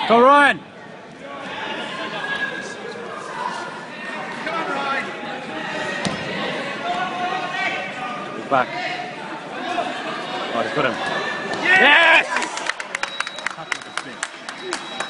Go, Ryan! He's back. Oh, he's got him. Yes!